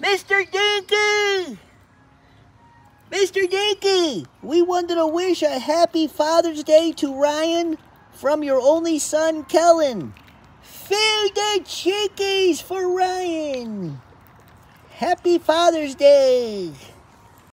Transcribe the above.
Mr. Dinky! Mr. Dinky! We wanted to wish a happy Father's Day to Ryan from your only son, Kellen. Feed the chickies for Ryan! Happy Father's Day!